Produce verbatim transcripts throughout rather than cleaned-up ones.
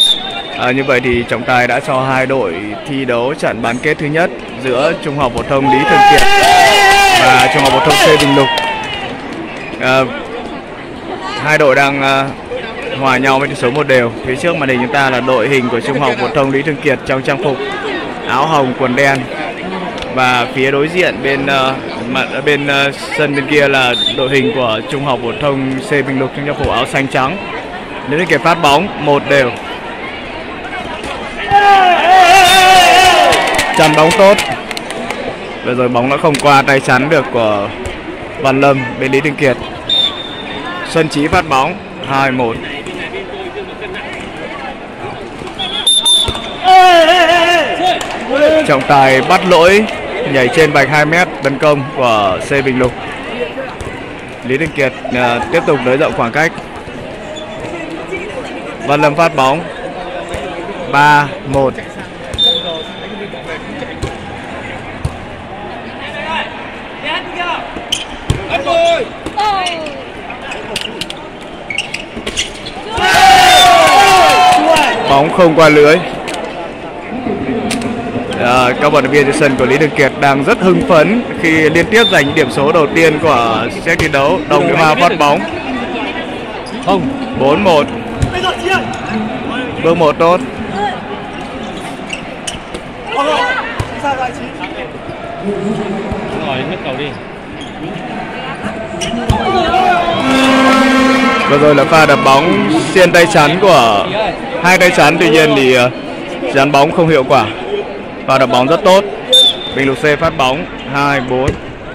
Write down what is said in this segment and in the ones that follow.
À, như vậy thì trọng tài đã cho hai đội thi đấu trận bán kết thứ nhất giữa Trung học phổ thông Lý Thường Kiệt và Trung học phổ thông C Bình Lục. À, hai đội đang uh, hòa nhau với tỷ số một đều. Phía trước màn hình chúng ta là đội hình của Trung học phổ thông Lý Thường Kiệt trong trang phục áo hồng quần đen, và phía đối diện bên uh, mặt bên uh, sân bên kia là đội hình của Trung học phổ thông C Bình Lục trong trang phục áo xanh trắng. Lý Thường Kiệt phát bóng một đều. Chắn bóng tốt. Vừa rồi bóng đã không qua tay chắn được của Văn Lâm bên Lý Thường Kiệt. Xuân Chí phát bóng hai một. Trọng tài bắt lỗi nhảy trên vạch hai mét tấn công của C Bình Lục. Lý Thường Kiệt uh, tiếp tục nới rộng khoảng cách. Văn Lâm phát bóng ba một. Bóng không qua lưới. À, các vận động viên trên sân của Lý Thường Kiệt đang rất hưng phấn khi liên tiếp giành điểm số đầu tiên của set thi đấu. Đồng Thị Hoa phát bóng bốn một. Bước một tốt. Vừa rồi là pha đập bóng xuyên tay chắn của hai tay chắn, tuy nhiên thì dán bóng không hiệu quả. Pha đập bóng rất tốt. Bình Lục C phát bóng hai bốn.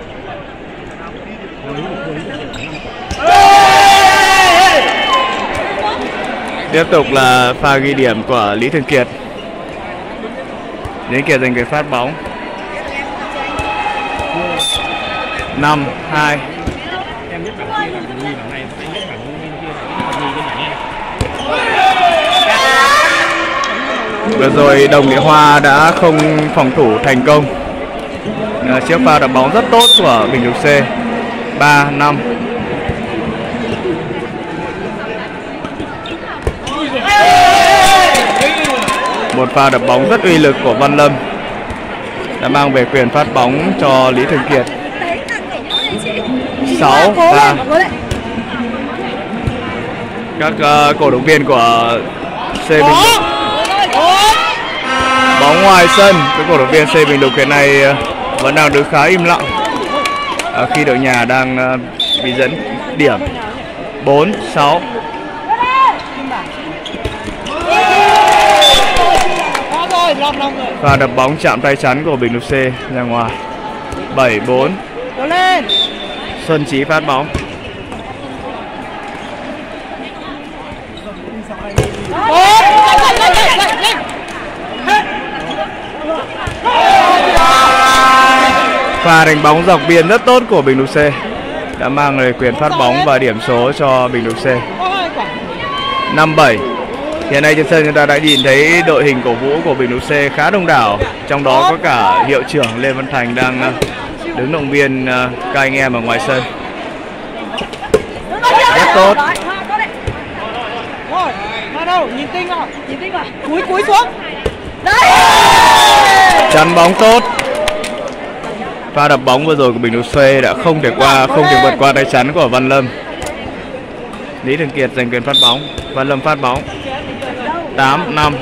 Tiếp tục là pha ghi điểm của Lý Thường Kiệt. Lý Thường Kiệt giành quyền phát bóng năm hai. Vừa rồi Đồng Thị Hoa đã không phòng thủ thành công à, chiếc pha đập bóng rất tốt của Bình Lục C. ba năm. Một pha đập bóng rất uy lực của Văn Lâm đã mang về quyền phát bóng cho Lý Thường Kiệt. sáu ba. Các uh, cổ động viên của C Bình Lục. Bóng ngoài sân, các cổ động viên C Bình Lục hiện nay vẫn đang đứng khá im lặng à, khi đội nhà đang uh, bị dẫn điểm bốn sáu. Và đập bóng chạm tay chắn của Bình Lục C ra ngoài bảy bốn. Xuân Chí phát bóng pha đánh bóng dọc biên rất tốt của Bình Lục C đã mang về quyền phát bóng và điểm số cho Bình Lục C năm bảy. Hiện nay trên sân chúng ta đã nhìn thấy đội hình cổ vũ của Bình Lục C khá đông đảo, trong đó có cả hiệu trưởng Lê Văn Thành đang đứng động viên các anh em ở ngoài sân. Rất tốt. Chắn bóng tốt. Pha đập bóng vừa rồi của Bình Lục C đã không thể qua không thể vượt qua tay chắn của Văn Lâm. Lý Thường Kiệt giành quyền phát bóng. Văn Lâm phát bóng tám năm.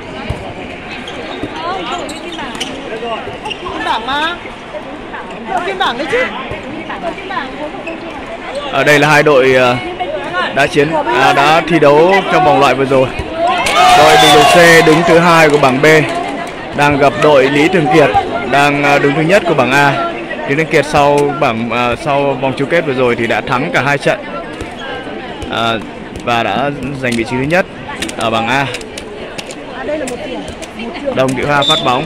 Ở đây là hai đội đã chiến à, đã thi đấu trong vòng loại vừa rồi. Đội Bình Lục C đứng thứ hai của bảng B đang gặp đội Lý Thường Kiệt đang đứng thứ nhất của bảng A. Lý Thường Kiệt sau bảng à, sau vòng chung kết vừa rồi thì đã thắng cả hai trận à, và đã giành vị trí thứ nhất ở bảng A. Đồng Thị Hoa phát bóng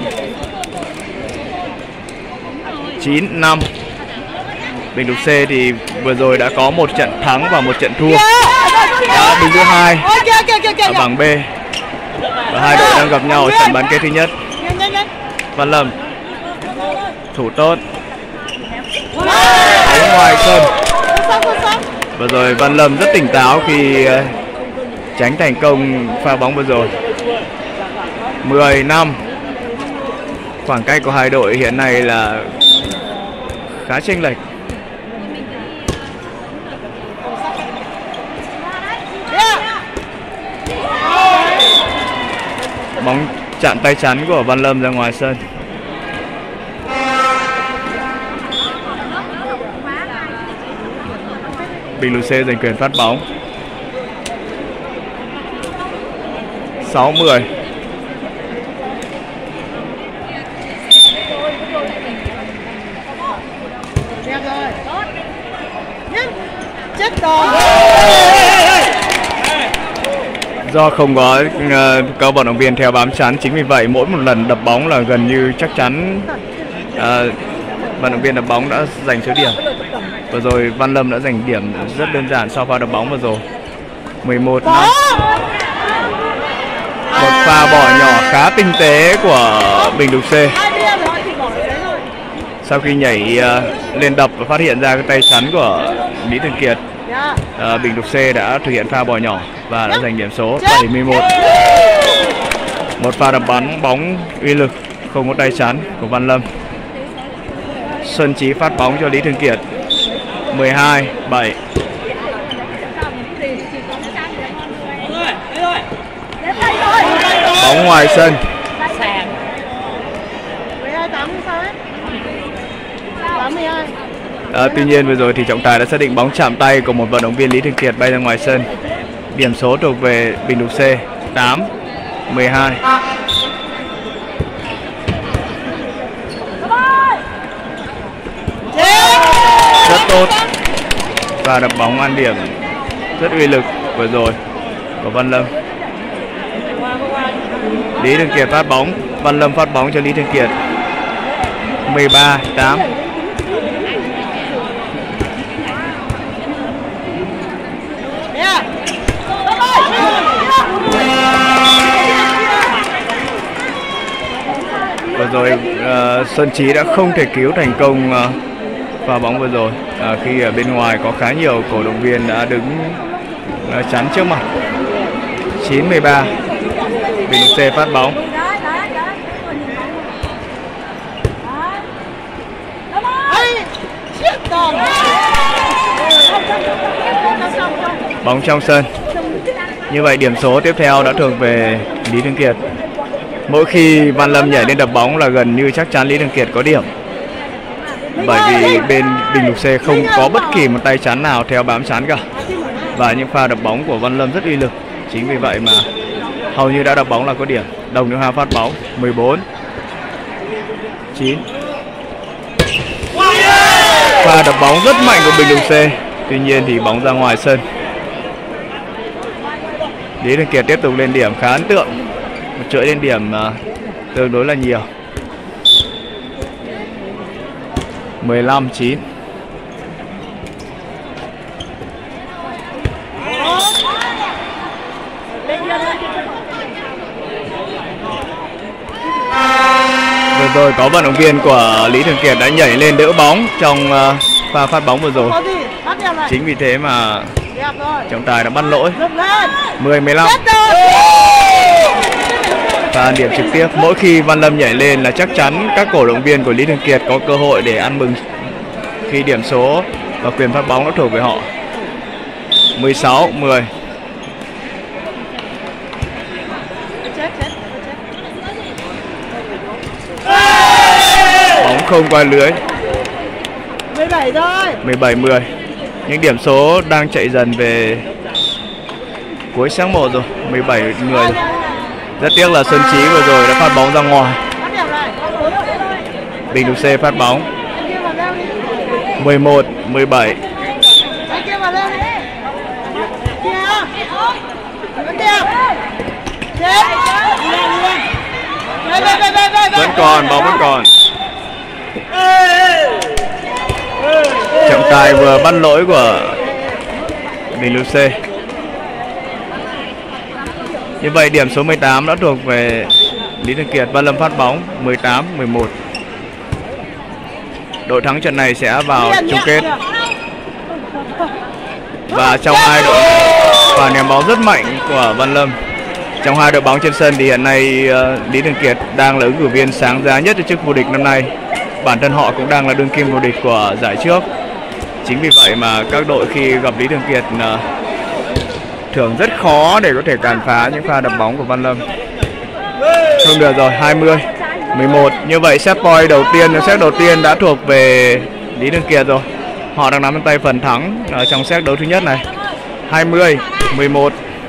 chín năm. Bình Lục C thì vừa rồi đã có một trận thắng và một trận thua, đã đứng thứ hai ở bảng B và hai đội đang gặp nhau ở trận bán kết thứ nhất. Văn Lâm thủ tốt, bóng ngoài sân. Vừa rồi Văn Lâm rất tỉnh táo khi tránh thành công pha bóng vừa rồi. mười năm. Khoảng cách của hai đội hiện nay là khá chênh lệch. Bóng chạm tay chắn của Văn Lâm ra ngoài sân. Bình Lục C giành quyền phát bóng. sáu mười. Do không có uh, các vận động viên theo bám chắn, chính vì vậy mỗi một lần đập bóng là gần như chắc chắn uh, vận động viên đập bóng đã giành số điểm. Vừa rồi Văn Lâm đã giành điểm rất đơn giản sau pha đập bóng vừa rồi. mười một năm. Một pha bỏ nhỏ khá tinh tế của Bình Lục C. Sau khi nhảy uh, lên đập và phát hiện ra cái tay chắn của Lý Thường Kiệt, uh, Bình Lục C đã thực hiện pha bỏ nhỏ và đã giành điểm số bảy mươi mốt. Một pha đập bắn bóng uy lực không có tay chắn của Văn Lâm. Xuân Chí phát bóng cho Lý Thường Kiệt. mười hai bảy. Bóng ngoài sân. À, tuy nhiên vừa rồi thì trọng tài đã xác định bóng chạm tay của một vận động viên Lý Thường Kiệt bay ra ngoài sân. Điểm số thuộc về Bình Lục C tám mười hai. Rất tốt. Và đập bóng ăn điểm rất uy lực vừa rồi của Văn Lâm. Lý Thường Kiệt phát bóng, Văn Lâm phát bóng cho Lý Thường Kiệt. mười ba tám. Vừa rồi uh, Xuân Chí đã không thể cứu thành công uh, pha bóng vừa rồi uh, khi ở bên ngoài có khá nhiều cổ động viên đã đứng uh, chắn trước mặt. chín mười ba. Bình Lục C phát bóng. Bóng trong sân. Như vậy điểm số tiếp theo đã thuộc về Lý Thường Kiệt. Mỗi khi Văn Lâm nhảy lên đập bóng là gần như chắc chắn Lý Thường Kiệt có điểm, bởi vì bên Bình Lục C không có bất kỳ một tay chắn nào theo bám chắn cả. Và những pha đập bóng của Văn Lâm rất uy lực. Chính vì vậy mà hầu như đã đập bóng là có điểm. Đồng New Hà phát bóng. mười bốn chín. Pha đập bóng rất mạnh của Bình Lục C. Tuy nhiên thì bóng ra ngoài sân. Lý Thường Kiệt tiếp tục lên điểm khá ấn tượng. Một chuỗi lên điểm uh, tương đối là nhiều. mười lăm chín. Vừa rồi có vận động viên của Lý Thường Kiệt đã nhảy lên đỡ bóng trong uh, pha phát bóng vừa rồi. Chính vì thế mà trọng tài đã bắt lỗi. mười mười lăm. Và điểm trực tiếp. Mỗi khi Văn Lâm nhảy lên là chắc chắn các cổ động viên của Lý Thường Kiệt có cơ hội để ăn mừng khi điểm số và quyền phát bóng đã thuộc về họ. mười sáu mười. Bóng không qua lưới. mười bảy thôi. mười bảy mười. Những điểm số đang chạy dần về cuối sang một rồi. mười bảy mười. Rất tiếc là Xuân Chí vừa rồi đã phát bóng ra ngoài. Bình Lục C phát bóng. mười một mười bảy. Vẫn còn, bóng vẫn còn. Trọng tài vừa bắt lỗi của Bình Lục C. Như vậy điểm số mười tám đã thuộc về Lý Thường Kiệt. Văn Lâm phát bóng. Mười tám mười một. Đội thắng trận này sẽ vào chung kết. Và trong hai đội và ném bóng rất mạnh của Văn Lâm. Trong hai đội bóng trên sân thì hiện nay uh, Lý Thường Kiệt đang là ứng cử viên sáng giá nhất cho chức vô địch năm nay. Bản thân họ cũng đang là đương kim vô địch của giải trước. Chính vì vậy mà các đội khi gặp Lý Thường Kiệt uh, thường rất khó để có thể cản phá những pha đập bóng của Văn Lâm. Không được rồi, hai mươi mười một. Như vậy set point đầu tiên, set đầu tiên đã thuộc về Lý Thường Kiệt rồi. Họ đang nắm trong tay phần thắng ở trong set đấu thứ nhất này. hai mươi mười một.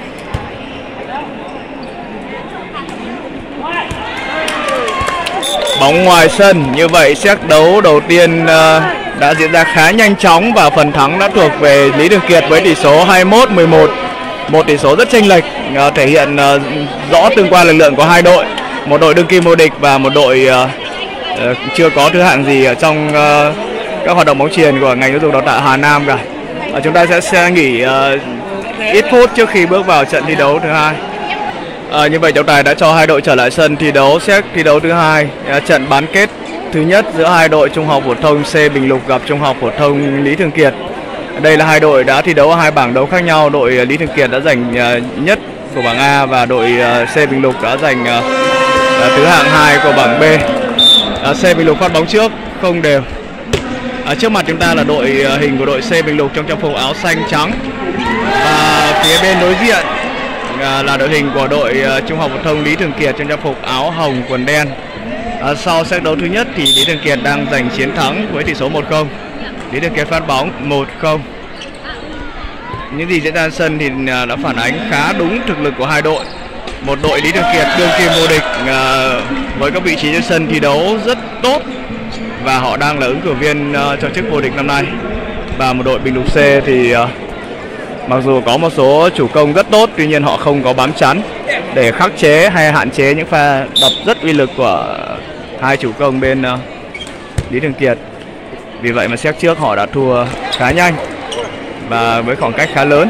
Bóng ngoài sân. Như vậy set đấu đầu tiên uh, đã diễn ra khá nhanh chóng và phần thắng đã thuộc về Lý Thường Kiệt với tỷ số hai mươi mốt mười một. Một tỷ số rất chênh lệch, uh, thể hiện uh, rõ tương quan lực lượng của hai đội. Một đội đương kim vô địch và một đội uh, uh, chưa có thứ hạng gì ở trong uh, các hoạt động bóng chuyền của ngành giáo dục đào tạo Hà Nam cả. Uh, chúng ta sẽ, sẽ nghỉ uh, ít phút trước khi bước vào trận thi đấu thứ hai. À, như vậy trọng tài đã cho hai đội trở lại sân thi đấu set thi đấu thứ hai. À, trận bán kết thứ nhất giữa hai đội Trung học phổ thông C Bình Lục gặp Trung học phổ thông Lý Thường Kiệt. Đây là hai đội đã thi đấu ở hai bảng đấu khác nhau. Đội Lý Thường Kiệt đã giành uh, nhất của bảng A và đội uh, C Bình Lục đã giành uh, uh, thứ hạng hai của bảng B. Uh, C Bình Lục phát bóng trước không đều. À, trước mặt chúng ta là đội uh, hình của đội C Bình Lục trong trang phục áo xanh trắng và phía bên đối diện À, là đội hình của đội uh, Trung học phổ thông Lý Thường Kiệt trong trang phục áo hồng quần đen. À, sau set đấu thứ nhất thì Lý Thường Kiệt đang giành chiến thắng với tỷ số một không. Lý Thường Kiệt phát bóng một không. Những gì diễn ra trên sân thì uh, đã phản ánh khá đúng thực lực của hai đội. Một đội Lý Thường Kiệt đương kim vô địch uh, với các vị trí trên sân thi đấu rất tốt và họ đang là ứng cử viên uh, cho chức vô địch năm nay. Và một đội Bình Lục C thì uh, mặc dù có một số chủ công rất tốt, tuy nhiên họ không có bám chắn để khắc chế hay hạn chế những pha đập rất uy lực của hai chủ công bên uh, Lý Thường Kiệt. Vì vậy mà set trước họ đã thua khá nhanh và với khoảng cách khá lớn.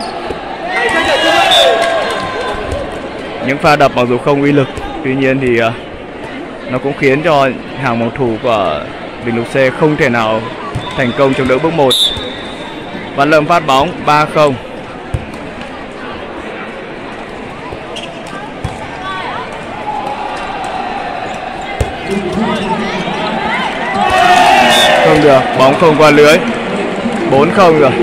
Những pha đập mặc dù không uy lực, tuy nhiên thì uh, nó cũng khiến cho hàng phòng thủ của Bình Lục C không thể nào thành công chống đỡ bước một. Văn Lâm phát bóng ba không. Không được, bóng không qua lưới. bốn không rồi.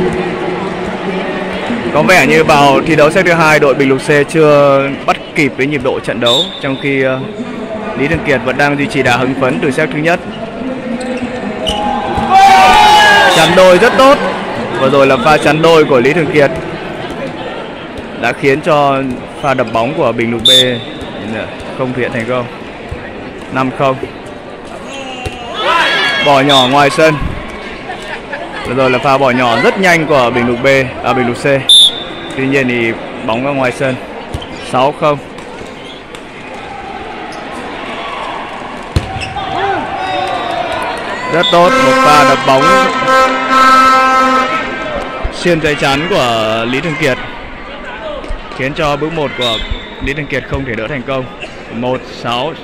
Có vẻ như vào thi đấu set thứ hai đội Bình Lục C chưa bắt kịp với nhịp độ trận đấu, trong khi uh, Lý Thường Kiệt vẫn đang duy trì đà hứng phấn từ set thứ nhất. Chắn đôi rất tốt. Vừa rồi là pha chắn đôi của Lý Thường Kiệt đã khiến cho pha đập bóng của Bình Lục B không thực hiện thành công. năm không. Bỏ nhỏ ngoài sân. Vừa rồi là pha bỏ nhỏ rất nhanh của Bình Lục B, à Bình Lục C. Tuy nhiên thì bóng ra ngoài sân. sáu không. Rất tốt, một pha đập bóng xuyên dây chắn của Lý Thường Kiệt khiến cho bước một của Lý Thường Kiệt không thể đỡ thành công. một sáu.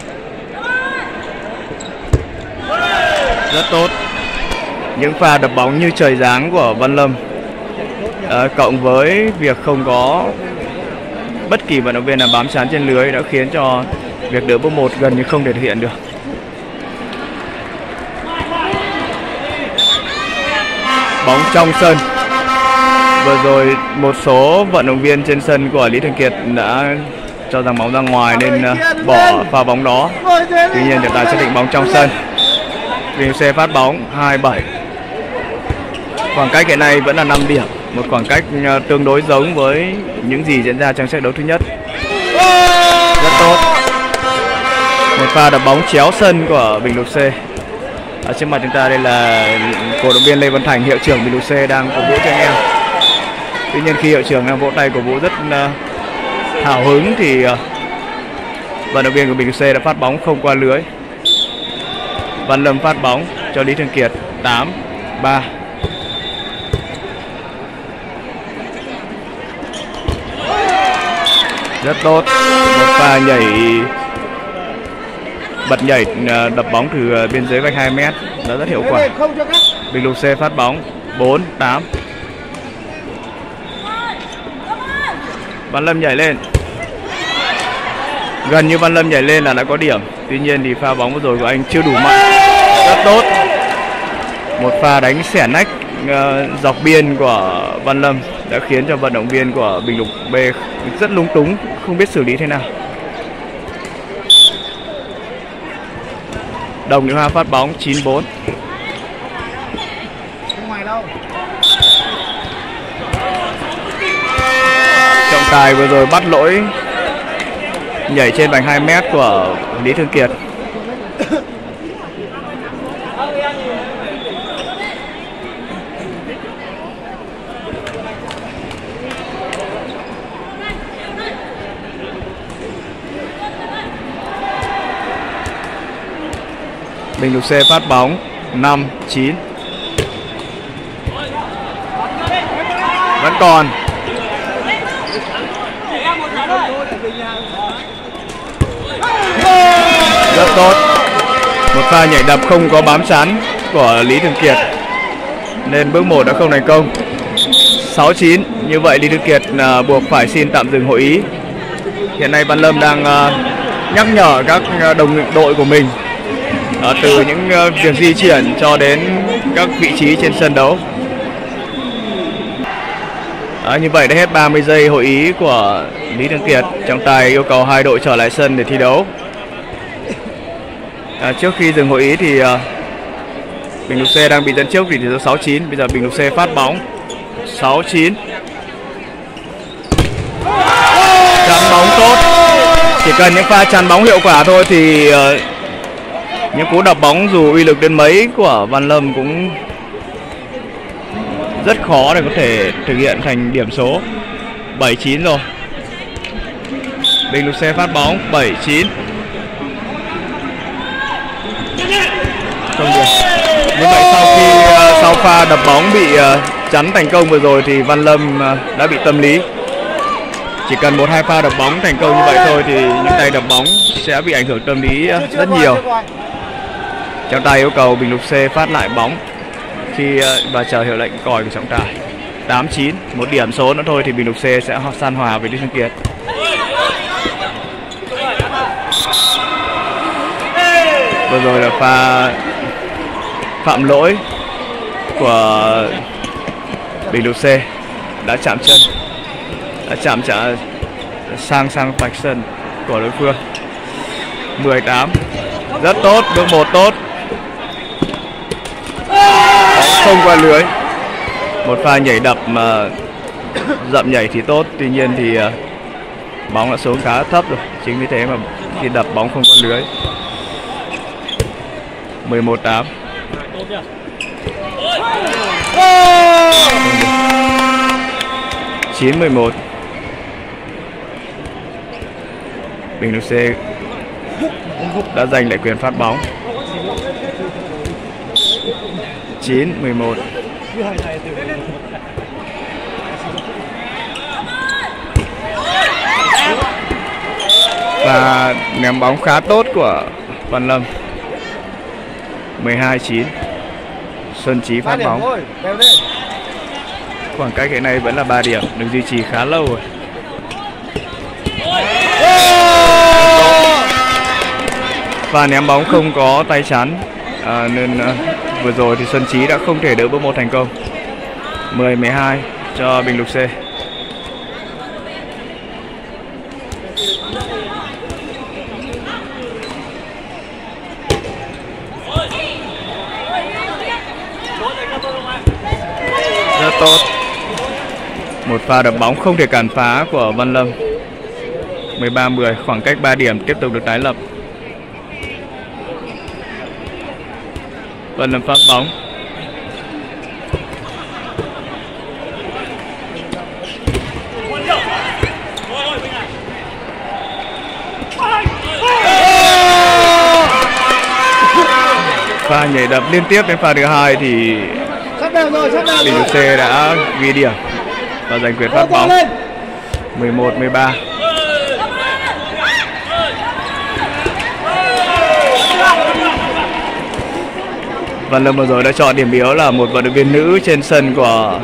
Rất tốt. Những pha đập bóng như trời giáng của Văn Lâm à, cộng với việc không có bất kỳ vận động viên nào bám chắn trên lưới đã khiến cho việc đỡ bước một gần như không thể thực hiện được. Bóng trong sân. Vừa rồi một số vận động viên trên sân của Lý Thường Kiệt đã cho rằng bóng ra ngoài nên bỏ pha bóng đó. Tuy nhiên trọng tài xác định bóng trong sân. Bình Lục C phát bóng hai bảy. Khoảng cách hiện nay vẫn là năm điểm, một khoảng cách tương đối giống với những gì diễn ra trong set đấu thứ nhất. Rất tốt. Một pha đập bóng chéo sân của Bình Lục C. Ở trước mặt chúng ta đây là cổ động viên Lê Văn Thành, hiệu trưởng Bình Lục C đang cổ vũ cho anh em. Tuy nhiên khi hiệu trưởng đang vỗ tay cổ vũ rất uh, hào hứng thì uh, vận động viên của Bình Lục C đã phát bóng không qua lưới. Văn Lâm phát bóng cho Lý Thường Kiệt tám ba. Rất tốt. Một pha nhảy bật nhảy đập bóng từ biên giới vạch hai mét đã rất hiệu quả. Bình Lục C phát bóng bốn tám. Văn Lâm nhảy lên. Gần như Văn Lâm nhảy lên là đã có điểm. Tuy nhiên thì pha bóng vừa rồi của anh chưa đủ mạnh. Rất tốt. Một pha đánh xẻ nách uh, dọc biên của Văn Lâm đã khiến cho vận động viên của Bình Lục B rất lúng túng, không biết xử lý thế nào. Đồng Nhĩ Hoa phát bóng chín bốn. Trọng tài vừa rồi bắt lỗi nhảy trên vành hai mét của Lý Thường Kiệt. Bình Lục C phát bóng năm chín. Vẫn còn. Rất tốt. Một pha nhảy đập không có bám chắn của Lý Thường Kiệt nên bước một đã không thành công. Sáu chín. Như vậy Lý Thường Kiệt uh, buộc phải xin tạm dừng hội ý. Hiện nay Văn Lâm đang uh, nhắc nhở các đồng đội của mình uh, từ những uh, việc di chuyển cho đến các vị trí trên sân đấu. Đó, như vậy đã hết ba mươi giây hội ý của Lý Thường Kiệt. Trọng tài yêu cầu hai đội trở lại sân để thi đấu. À, trước khi dừng hội ý thì uh, Bình Lục C đang bị dẫn trước vì tỷ số sáu chín. Bây giờ Bình Lục C phát bóng sáu chín. Chắn bóng tốt. Chỉ cần những pha chắn bóng hiệu quả thôi thì uh, những cú đập bóng dù uy lực đến mấy của Văn Lâm cũng rất khó để có thể thực hiện thành điểm số. Bảy chín rồi. Bình Lục C phát bóng bảy chín. Không được. Như vậy sau khi uh, sau pha đập bóng bị uh, chắn thành công vừa rồi thì Văn Lâm uh, đã bị tâm lý. Chỉ cần một hai pha đập bóng thành công như vậy thôi thì những tay đập bóng sẽ bị ảnh hưởng tâm lý uh, rất nhiều. Trọng tài yêu cầu Bình Lục C phát lại bóng khi uh, và chờ hiệu lệnh còi của trọng tài. Tám chín. Một điểm số nữa thôi thì Bình Lục C sẽ san hòa với Lý Thường Kiệt. Vừa rồi là pha phạm lỗi của Bình Lục C, đã chạm chân, đã chạm trả sang sang vạch sân của đối phương. Mười tám. Rất tốt, bước một tốt. Không qua lưới. Một pha nhảy đập mà dậm nhảy thì tốt, tuy nhiên thì bóng đã xuống khá thấp rồi. Chính vì thế mà khi đập bóng không qua lưới. Mười một tám. Chín mười một. Bình Lục C đã giành lại quyền phát bóng. Chín mười một. Và ném bóng khá tốt của Văn Lâm. Mười hai chín. Xuân Chí phát bóng. Khoảng cách hiện nay vẫn là ba điểm, được duy trì khá lâu rồi. Và ném bóng không có tay chắn à, nên à, vừa rồi thì Xuân Chí đã không thể đỡ bước một thành công. Mười mười hai cho Bình Lục C. Rất tốt. Một pha đập bóng không thể cản phá của Văn Lâm. Mười ba mười, khoảng cách ba điểm tiếp tục được tái lập. Văn Lâm phát bóng. Pha nhảy đập liên tiếp đến pha thứ hai thì Bình Lục C đã ghi điểm và giành quyền phát bóng. Mười một mười ba. Văn Lâm vừa rồi đã chọn điểm yếu là một vận động viên nữ trên sân của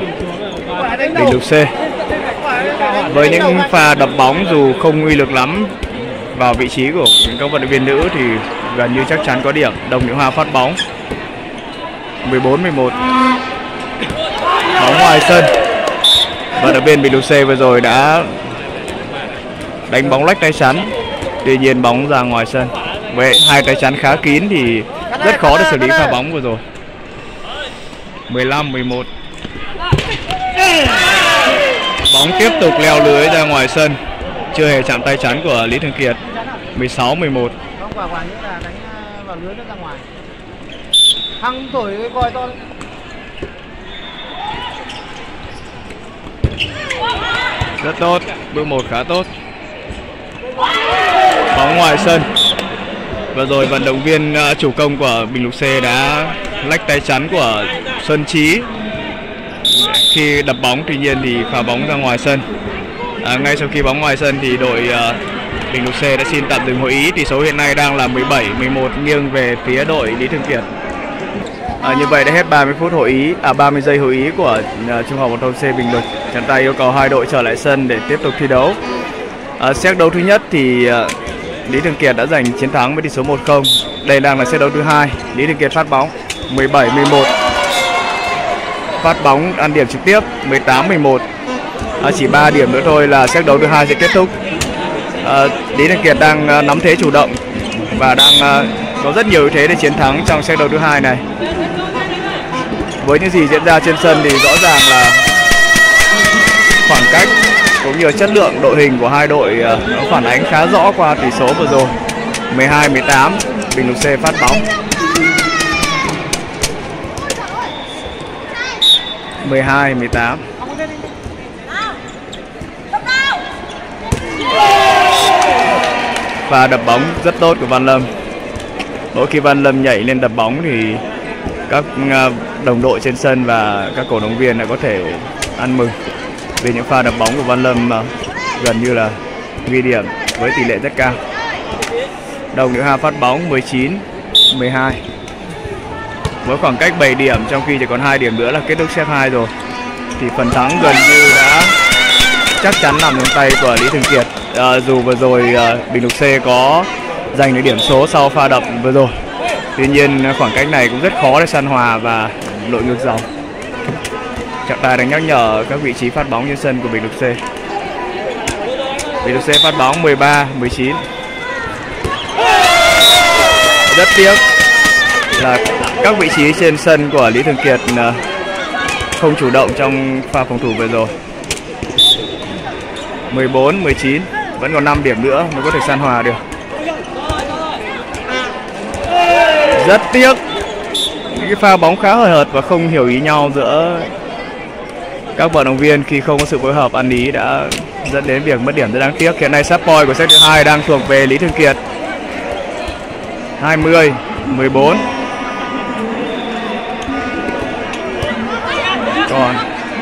Bình Lục C. Với những pha đập bóng dù không uy lực lắm vào vị trí của các vận động viên nữ thì gần như chắc chắn có điểm. Đồng Nữ Hoa phát bóng. mười bốn mười một. Bóng ngoài sân. Vận động viên Bình Lục C vừa rồi đã đánh bóng lách tay chắn. Tuy nhiên bóng ra ngoài sân. Với hai tay chắn khá kín thì rất khó để xử lý pha bóng vừa rồi. mười lăm mười một. Bóng tiếp tục leo lưới ra ngoài sân, chưa hề chạm tay chắn của Lý Thường Kiệt. mười sáu mười một. Không, quả quả như là đánh vào lưới nó ra ngoài. Hăng thổi cái coi to. Rất tốt, bước một khá tốt. Bóng ngoài sân. Vừa rồi vận động viên uh, chủ công của Bình Lục C đã lách tay chắn của Xuân Trí khi đập bóng, tuy nhiên thì pha bóng ra ngoài sân. À, ngay sau khi bóng ngoài sân thì đội uh, Bình Lục C đã xin tạm dừng hội ý. Tỷ số hiện nay đang là mười bảy mười một nghiêng về phía đội Lý Thường Kiệt. À, như vậy đã hết ba mươi phút hội ý, à ba mươi giây hội ý của uh, Trung học phổ thông C Bình Lục. Trọng tài yêu cầu hai đội trở lại sân để tiếp tục thi đấu. À, set đấu thứ nhất thì uh, Lý Thường Kiệt đã giành chiến thắng với tỷ số một không. Đây đang là set đấu thứ hai. Lý Thường Kiệt phát bóng mười bảy mười một. Phát bóng ăn điểm trực tiếp mười tám mười một. À, chỉ ba điểm nữa thôi là set đấu thứ hai sẽ kết thúc. À, Lý Thường Kiệt đang uh, nắm thế chủ động và đang uh, có rất nhiều ưu thế để chiến thắng trong set đấu thứ hai này. Với những gì diễn ra trên sân thì rõ ràng là khoảng cách cũng như chất lượng đội hình của hai đội uh, nó phản ánh khá rõ qua tỷ số vừa rồi. mười hai mười tám, Bình Lục C phát bóng. mười hai mười tám. Và đập bóng rất tốt của Văn Lâm. Mỗi khi Văn Lâm nhảy lên đập bóng thì các đồng đội trên sân và các cổ động viên lại có thể ăn mừng vì những pha đập bóng của Văn Lâm gần như là ghi điểm với tỷ lệ rất cao. Đồng Nữ Hoa phát bóng mười chín mười hai. Với khoảng cách bảy điểm trong khi chỉ còn hai điểm nữa là kết thúc set hai rồi thì phần thắng gần như đã chắc chắn nằm trong tay của Lý Thường Kiệt. À, dù vừa rồi à, Bình Lục C có giành được điểm số sau pha đập vừa rồi, tuy nhiên khoảng cách này cũng rất khó để san hòa và lội ngược dòng. Trọng tài đang nhắc nhở các vị trí phát bóng trên sân của Bình Lục C. Bình Lục C phát bóng mười ba mười chín. Rất tiếc là các vị trí trên sân của Lý Thường Kiệt không chủ động trong pha phòng thủ vừa rồi. mười bốn mười chín, vẫn còn năm điểm nữa mới có thể san hòa được. Rất tiếc, những cái pha bóng khá hời hợt và không hiểu ý nhau giữa các vận động viên khi không có sự phối hợp ăn ý đã dẫn đến việc mất điểm rất đáng tiếc. Hiện nay set point của set thứ hai đang thuộc về Lý Thường Kiệt. hai mươi mười bốn. Còn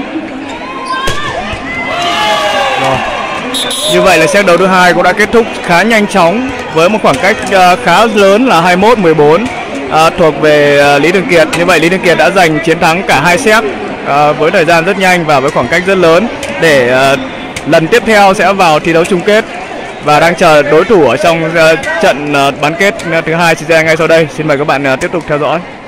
rồi. Như vậy là set đấu thứ hai cũng đã kết thúc khá nhanh chóng với một khoảng cách uh, khá lớn là hai mươi mốt mười bốn uh, thuộc về uh, Lý Thường Kiệt. Như vậy Lý Thường Kiệt đã giành chiến thắng cả hai set uh, với thời gian rất nhanh và với khoảng cách rất lớn để uh, lần tiếp theo sẽ vào thi đấu chung kết và đang chờ đối thủ ở trong uh, trận uh, bán kết thứ hai sẽ ra ngay sau đây. Xin mời các bạn uh, tiếp tục theo dõi.